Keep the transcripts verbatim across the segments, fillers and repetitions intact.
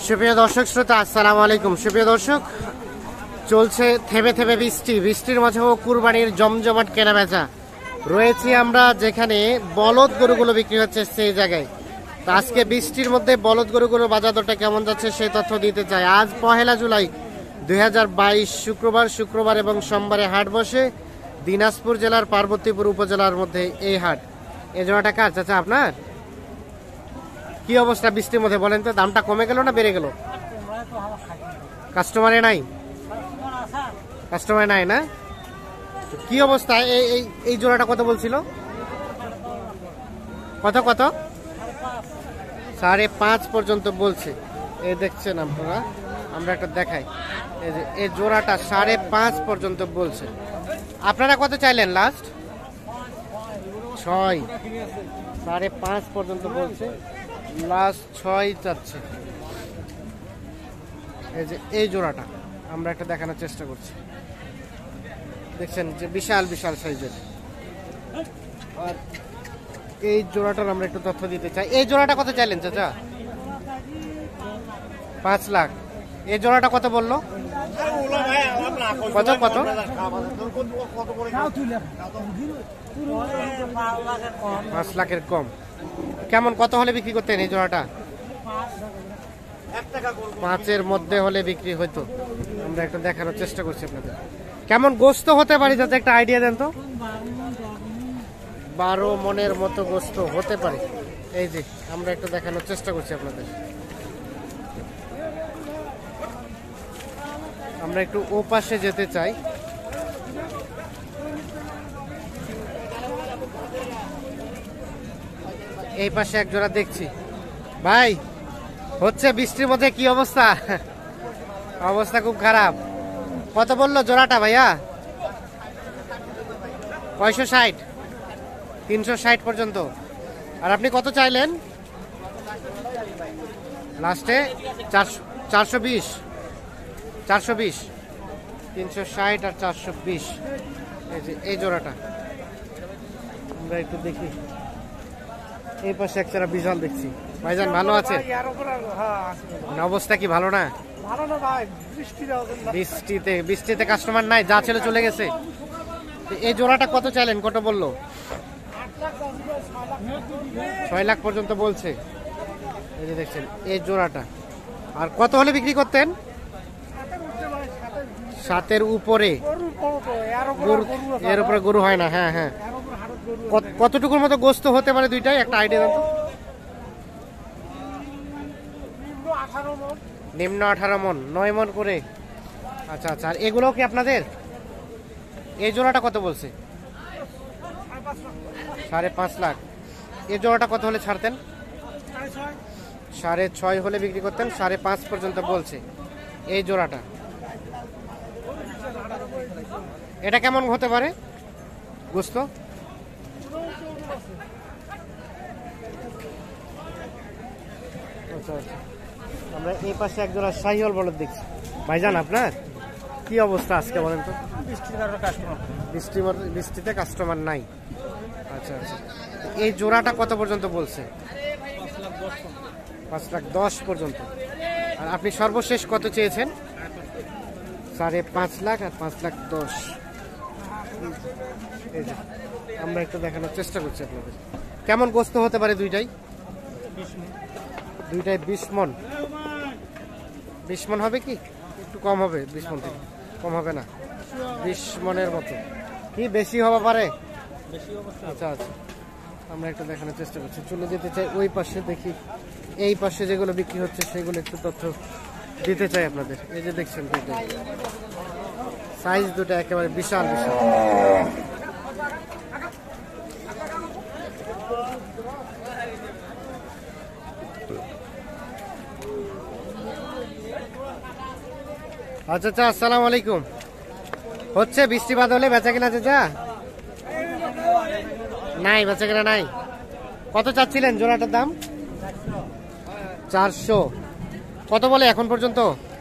সুপ্রিয় দর্শক শ্রোতা, আসসালামু আলাইকুম। সুপ্রিয় দর্শক, চলছে থেমে থেমে বৃষ্টি। বৃষ্টির মাঝেও কুরবানির জমজমাট কেনা বেচা রয়েছে। আমরা যেখানে বলদ গরুগুলো বিক্রি হচ্ছে সেই জায়গায়। তো আজকে বৃষ্টির মধ্যে বলদ গরুগুলোর বাজার দরটা কেমন যাচ্ছে সেই তথ্য দিতে চাই। আজ পহেলা জুলাই দুই হাজার বাইশ শুক্রবার শুক্রবার এবং সোমবারে হাট বসে দিনাজপুর জেলার পার্বতীপুর উপজেলার মধ্যে এই হাট। এই জোড়াটা কার চাচা আপনার? কি অবস্থা বৃষ্টির মধ্যে বলেন তো? দামটা কমে গেল না বেড়ে গেল? কাস্টমারে নাই, কাস্টমারে নাই না? কি অবস্থা? এই এই জোড়াটা কত বলছিল? কত কত? সাড়ে পাঁচ পর্যন্ত বলছে। এই দেখছেন আপনারা, আমরা একটা দেখাই। এই যে এই জোড়াটা সাড়ে পাঁচ পর্যন্ত বলছে। আপনারা কত চাইলেন লাস্ট? ছয়। সাড়ে পাঁচ পর্যন্ত বলছে, লাস্ট ছয় চাচ্ছে। এই যে এই জোড়াটা আমরা একটা দেখানোর চেষ্টা করছি। দেখছেন যে বিশাল বিশাল সাইজের। আর এই জোড়াটার আমরা একটু তথ্য দিতে চাই। এই জোড়াটা কত চাইলেন চাচা? পাঁচ লাখ। এই জোড়াটা কত বললো? কত কত? পাঁচ লাখের কম। কেমন কত হলে বিক্রি করতেন এই জোড়াটা? পাঁচের মধ্যে হলে বিক্রি হইতো। আমরা একটা দেখানোর চেষ্টা করছি আপনাদের। কেমন গোস্ত হতে পারে যাতে একটা আইডিয়া দেন তো। বারো মনের মতো গোস্ত হতে পারে। এই যে আমরা একটু দেখানোর চেষ্টা করছি আপনাদের। আমরা একটু ও পাশে যেতে চাই। এই পাশে এক জোড়া দেখছি। ভাই হচ্ছে বৃষ্টির মধ্যে কি অবস্থা? অবস্থা খুব খারাপ। কত বললো জোড়াটা ভাইয়া? ছয়শো ষাট, তিনশো ষাট পর্যন্ত। আর আপনি কত চাইলেন লাস্টে? চারশো চারশো বিশ চারশো বিশ তিনশো ষাট আর চারশো বিশ। এই যে এই জোড়াটা আমরা একটু দেখি। এই পাশে একটা বিশাল দেখছি। ভাইজান ভালো আছে? অবস্থা কি ভালো না? বৃষ্টিতে বৃষ্টিতে কাস্টমার নাই, যা ছিল চলে গেছে। এই জোড়াটা কত চাইলেন? কত বললো? ছয় লাখ পর্যন্ত বলছে। এই যে দেখছেন এই জোড়াটা। আর কত হলে বিক্রি করতেন? সাতের উপরে। এর উপরে গরু হয় না। হ্যাঁ হ্যাঁ। কতটুকুর মতো গোস্ত হতে পারে দুইটাই একটা আইডিয়া দেন তো। নিম্ন আঠারো মন, নয় মন করে। আচ্ছা আচ্ছা। আর এগুলো কি আপনাদের? এই জোড়াটা কত বলছে? সাড়ে পাঁচ লাখ। এই জোড়াটা কত হলে ছাড়তেন? সাড়ে ছয় হলে বিক্রি করতেন। সাড়ে পাঁচ পর্যন্ত বলছে এই জোড়াটা। এটা কেমন হতে পারে গোস্ত? আচ্ছা আচ্ছা। আমরা এই পাশে এক জোড়া শাহিওয়াল বলদ দেখছি। ভাইজান আপনার কি অবস্থা আজকে বলেন তো? বৃষ্টি বৃষ্টিতে কাস্টমার নাই। আচ্ছা আচ্ছা। এই জোড়াটা কত পর্যন্ত বলছে? পাঁচ লাখ দশ পর্যন্ত। আর আপনি সর্বশেষ কত চেয়েছেন? সাড়ে পাঁচ লাখ আর পাঁচ লাখ দশ। এই যে আমরা একটু দেখানোর চেষ্টা করছি আপনাদের। কেমন গোস্ত হতে পারে দুইটাই? দুইটাই বিশ মন। বিশ মন হবে কি একটু কম হবে? বিশ মন থেকে কম হবে না, বিশ মনের মতো। কি বেশি হওয়া পারে? আচ্ছা আচ্ছা। আমরা একটু দেখানোর চেষ্টা করছি। চলে যেতে চাই ওই পাশে, দেখি এই পাশে যেগুলো বিক্রি হচ্ছে সেগুলো একটু তথ্য দিতে চাই আপনাদের। এই যে দেখছেন দুটো সাইজ, দুটো একেবারে বিশাল বিশাল। আচ্ছা আচ্ছা। আসসালামু আলাইকুম। হচ্ছে বৃষ্টি বাদ হলে বেচা কিনা চাচা? নাই, বেচা কিনা নাই। কত চাচ্ছিলেন জোড়াটার দাম? চারশো। কত বলে এখন পর্যন্ত?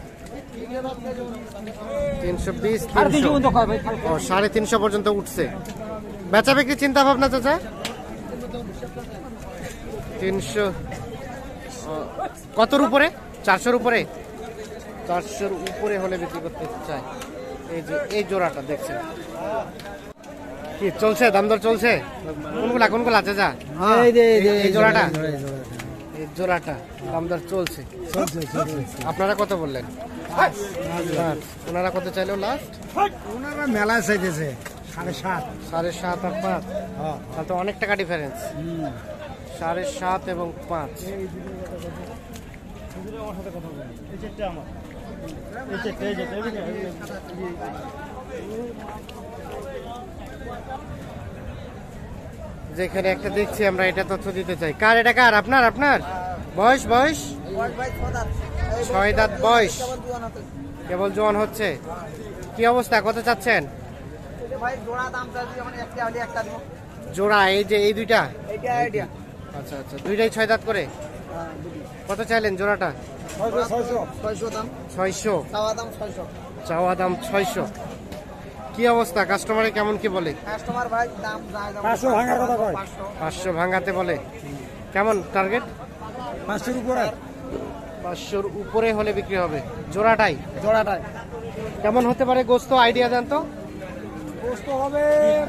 তিনশো বিশ, সাড়ে তিনশো পর্যন্ত উঠছে। বেচা বিক্রি চিন্তা ভাবনা চাচা? তিনশো। কতর উপরে? চারশোর উপরে, চারশোর উপরে হলে বিক্রি করতে চাই। এই যে এই জোড়াটা দেখছেন কি চলছে, দাম দর চলছে? কোনগুলা কোনগুলা আছে যা এই জোড়াটা, এই জোড়াটা দাম দর চলছে। আপনারা কত বললেন? ওনারা কত চাইলো লাস্ট? ওনারা মেলায় চাইতেছে সাড়ে সাত। সাড়ে সাত আর পাঁচ, তাহলে তো অনেক টাকা ডিফারেন্স। সাড়ে সাত এবং পাঁচ। যেখানে একটা দেখছি আমরা, এটা তথ্য দিতে চাই। কার এটা? কার? আপনার? আপনার বয়স? বয়স ছয় দাঁত বয়স, কেবল জোয়ান হচ্ছে। কি অবস্থা, কত চাচ্ছেন জোড়া? এই যে এই দুইটা, আচ্ছা আচ্ছা, দুইটাই ছয় দাঁত করে। কত চাইলেন জোড়াটা? ছয়শো চাওয়া দাম, ছয়শো। কি অবস্থা, কাস্টমারে কেমন কি বলে? পাঁচশো ভাঙাতে বলে। কেমন টার্গেট? পাঁচশোর উপরে, পাঁচশোর উপরে হলে বিক্রি হবে। জোড়াটাই জোড়াটাই কেমন হতে পারে গোস্ত, আইডিয়া দেন তো? গোস্ত হবে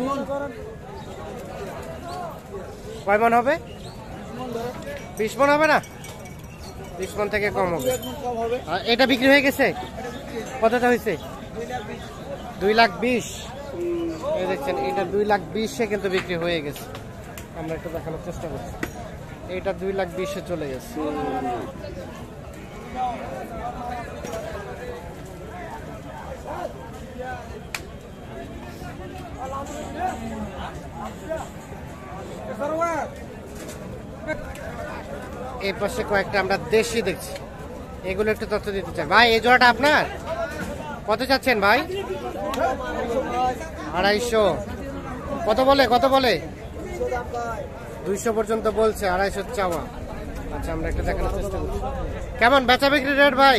কয় মন হবে? বিশ মন হবে না? বিশ মন থেকে কম হবে। আর এটা বিক্রি হয়ে গেছে? কতটা হয়েছে? দুই লাখ বিশ। এই দেখছেন, এটা দুই লাখ বিশে কিন্তু বিক্রি হয়ে গেছে। আমরা একটু দেখানোর চেষ্টা করছি। এটা দুই লাখ বিশে চলে গেছে। এই পাশে কয়েকটা আমরা দেশি দেখছি, এগুলো একটু তথ্য দিতে চাই। ভাই এই জোড়াটা আপনার? কত চাচ্ছেন ভাই? আড়াইশো। কত বলে? কত বলে? দুইশো পর্যন্ত বলছে, আড়াইশো চাওয়া। আচ্ছা, আমরা একটু দেখানোর চেষ্টা করছি। কেমন বেচা বিক্রি রেট ভাই?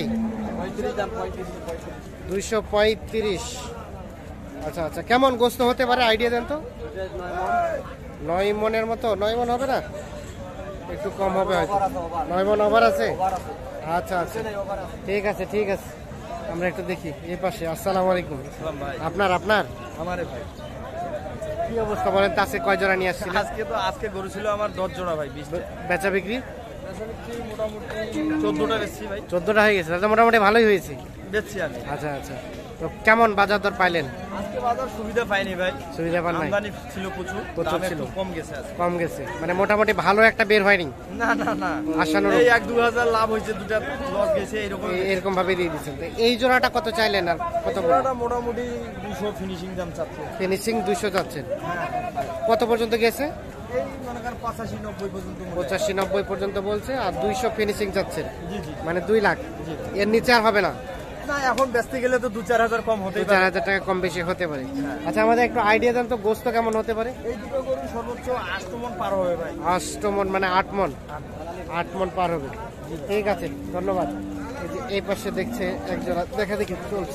দুইশো পঁয়ত্রিশ। আচ্ছা আচ্ছা, কেমন গোস্ত হতে পারে আইডিয়া দেন তো? নয় মনের মতো। নয় মন হবে না? একটু কম হবে হয়তো। নয় মন ওভার আছে? আচ্ছা আচ্ছা, ঠিক আছে ঠিক আছে। আমরা একটু দেখি এই পাশে। আসসালামু আলাইকুম। আপনার? আপনার আমারে ভাই, কি অবস্থা বলেন তো? আজকে কয় জোড়া নিয়ে আসছিলেন? আজকে তো আজকে গরু ছিল আমার দশ জোড়া ভাই। বিশ বেচা বিক্রি মোটামুটি চোদ্দটা বেচছি ভাই। চোদ্দটা হয়ে গেছে, তাহলে মোটামুটি ভালোই হয়েছে। বেচছি আমি। আচ্ছা আচ্ছা, তো কেমন বাজার দর পাইলেন? আজকে বাজার সুবিধা পাইনি ভাই, সুবিধা পান নাই? আমদানি ছিল প্রচুর, প্রচুর দাম ছিল, একটু কম গেছে আজকে। কম গেছে মানে মোটামুটি ভালো একটা বের হয়নি। না না না, আশানুরূপ। এই এক দু হাজার লাভ হয়েছে, দুটা লস গেছে, এরকম এ- এরকম ভাবে দিয়ে দিচ্ছেন। তো এই জোড়াটা কত চাইলেন আর কত বললেন? জোড়াটা মোটামুটি দুশো ফিনিশিং দাম চাচ্ছে। ফিনিশিং দুইশো যাচ্ছেন। কত পর্যন্ত গেছে? এই মনে করেন পঁচাশি নব্বই পর্যন্ত মনে হয়। পঁচাশি নব্বই পর্যন্ত বলছে, আর দুইশো ফিনিশিং যাচ্ছেন, জি জি মানে দুই লাখ। জি। এর নিচে আর হবে না? না, এখন বেচতে গেলে তো দু চার হাজার কম হতে দুই চার হাজার টাকা কম বেশি হতে পারে। আচ্ছা, আমাদের একটু আইডিয়া দেন তো গোস্ত কেমন হতে পারে? এই দুটো গরু সর্বোচ্চ আট মন পার হবে ভাই। আষ্ট মন মানে আট মন, আট মন পার হবে। ঠিক আছে, ধন্যবাদ। এই যে এই পাশে দেখছে একজোড়া, দেখা দেখি চলছে।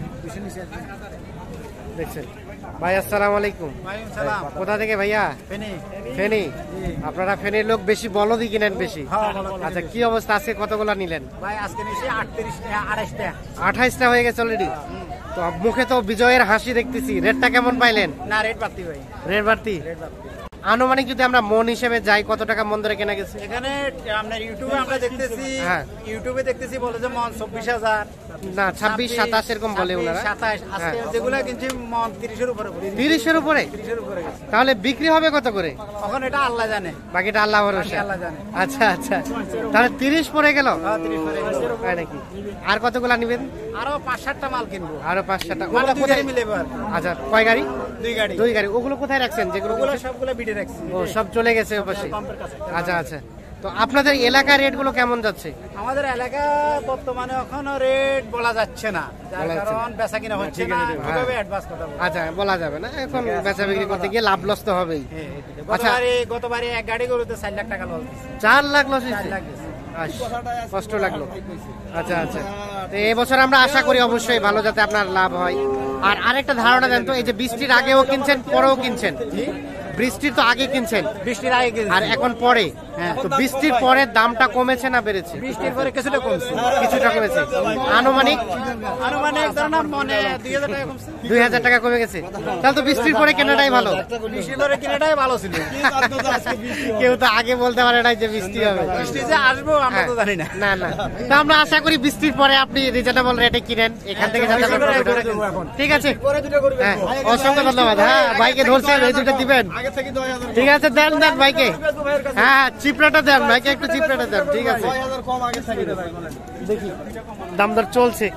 দেখছেন ভাই? আসসালামু আলাইকুম। কোথা থেকে ভাইয়া? ফেনী। আপনারা ফেনীর লোক বেশি বলদই কিনেন বেশি? আচ্ছা, কি অবস্থা আজকে কতগুলো নিলেন? ভাই আজকে নিয়েছি আটত্রিশ আড়াইশটা। আঠাইশটা হয়ে গেছে অলরেডি। তো মুখে তো বিজয়ের হাসি দেখতেছি। রেটটা কেমন পাইলেন? না, রেট বাড়তি ভাই, রেট বাড়তি। রেট বাড়তি। আনুমানিক যদি আমরা মন হিসেবে যাই, কত টাকা মন ধরে কেনা গেছে? এখানে আপনার ইউটিউবে আমরা দেখতেছি, হ্যাঁ। ইউটিউবে দেখতেছি বলে যে মন চব্বিশ হাজার, না, ছাব্বিশ সাতাশ এরকম বলে ওনারা। সাতাশ। আজকে যেগুলো কিনছি মন তিরিশের উপরে, তিরিশের উপরে? তিরিশের উপরে গেছে। তাহলে বিক্রি হবে কত করে? এখন এটা আল্লাহ জানে, বাকিটা আল্লাহ ভরসা। আল্লাহ জানে। আচ্ছা আচ্ছা, তাহলে তিরিশ পড়ে গেল? হ্যাঁ, তিরিশ পরে গেছে। তাই নাকি? আর কতগুলা নিবেন? আরো পাঁচ সাতটা মাল কিনবো, আরো পাঁচ সাতটা। মানে ওগুলো দুই কোথায়? গাড়ি মিলে এবার। আচ্ছা, কয় গাড়ি? দুই গাড়ি। দুই গাড়ি। ওগুলো কোথায় রাখছেন যেগুলো? ওগুলো সবগুলো বিটে রাখছি। ও, সব চলে গেছে ওপাশে। পাম্পের কাছে। আচ্ছা আচ্ছা, তো আপনাদের এলাকার রেট গুলো কেমন যাচ্ছে? আমাদের এলাকা বর্তমানে এখনো রেট বলা যাচ্ছে না, যার বলা যাচ্ছে কারণ বেচা কিনা হচ্ছে না। কিভাবে অ্যাডভান্স কথা বলবো? আচ্ছা, বলা যাবে না এখন, বেচা বিক্রি করতে গিয়ে লাভ লস তো হবেই। আচ্ছা, গতবারে গতবারে এক গাড়ি গরুতে চার লাখ টাকা লস দিচ্ছে। চার লাখ লস চার হয়েছে? লাখ দিচ্ছে। আস, কষ্ট লাগলো। আচ্ছা আচ্ছা, তো এই বছর আমরা আশা করি অবশ্যই ভালো, যাতে আপনার লাভ হয়। আর আরেকটা ধারণা দেন তো, এই যে বৃষ্টির আগেও কিনছেন পরেও কিনছেন, বৃষ্টির তো আগে কিনছেন বৃষ্টির আগে কিনছি। আর এখন পরে, হ্যাঁ। তো বৃষ্টির পরে দামটা কমেছে না বেড়েছে? বৃষ্টির পরে কিছুটা কমছে, কিছুটা কমেছে। আনুমানিক আনুমানিক ধরেন মানে দুই হাজার টাকা কমছে। দুই হাজার টাকা কমে গেছে। তাহলে তো বৃষ্টির পরে কেনাটাই ভালো। বৃষ্টির পরে কিনাটাই ভালো ছিল। কেউ তো আগে বলতে পারে না যে বৃষ্টি হবে। বৃষ্টি যে আসবো আমরা তো জানি না। না না, তো আমরা আশা করি বৃষ্টির পরে আপনি রিজনেবল রেটে কিনেন, এখান থেকে যাতে আপনার profit হয়। ঠিক আছে, হ্যাঁ, অসংখ্য ধন্যবাদ। হ্যাঁ, ভাইকে ধরছেন, এই দুটো দিবেন। ঠিক আছে, দেন দেন ভাইকে। হ্যাঁ, চিপড়াটা দেন ভাইকে, একটু চিপড়াটা দেন। ঠিক আছে, কম আগে থেকে দে ভাই বলেন। দেখি দাম দর চলছে।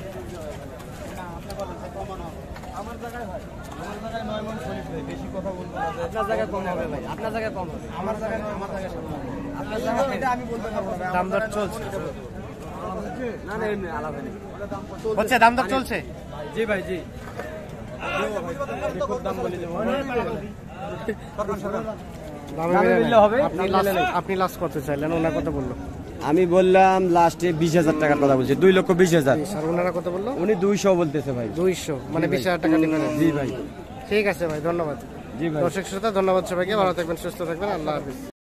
আমার জায়গায় ভাই, আমার জায়গায় নয় মন শরীফ ভাই, বেশি কথা বলবো না। আপনার জায়গায় কম হবে ভাই, আপনার জায়গায় কম হবে। আমার জায়গায় নয়, আমার জায়গায় সাত মণ। আপনার জায়গায় এটা আমি বলতে পারবো না। দাম দর চলছে, না না এমনি আলাদা নেই। হচ্ছে দাম দর চলছে। জি ভাই জি। খুব দাম বলে দেবো। দামে মিললে হবে। আপনি লাস্ট আপনি লাস্ট কত চাইলেন? ওনার কত বললো? আমি বললাম লাস্টে বিশ হাজার টাকার কথা বলছে, দুই লক্ষ বিশ হাজার। আর ওনারা কত বললো? উনি দুইশো বলতেছে ভাই। দুইশো, মানে বিশ হাজার টাকা ডিফারেন্স। জি ভাই, ঠিক আছে ভাই, ধন্যবাদ। জি ভাই। দর্শক শ্রোতা, ধন্যবাদ সবাইকে। ভালো থাকবেন, সুস্থ থাকবেন, আল্লাহ হাফিজ।